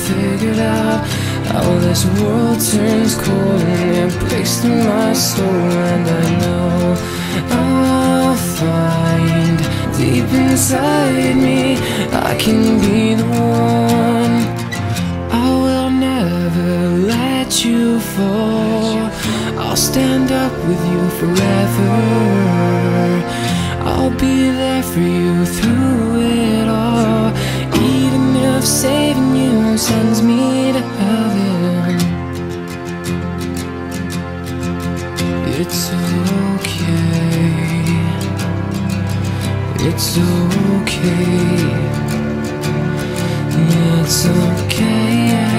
figured out how this world turns cold and it breaks through my soul. And I know I'll find deep inside me I can be the one. I will never let you fall. I'll stand up with you forever. I'll be there for you through it all, even if saving you sends me to heaven. It's okay. It's okay. It's okay.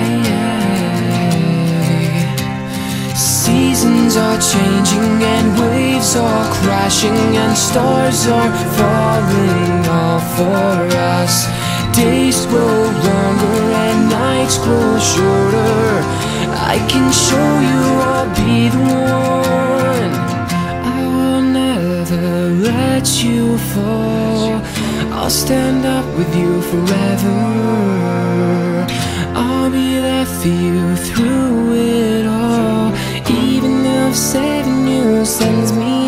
Seasons are changing and waves are crashing and stars are falling all for us. Days grow longer and nights grow shorter. I can show you I'll be the one. I will never let you fall. I'll stand up with you forever. I'll be there for you through it all, even if saving you sends me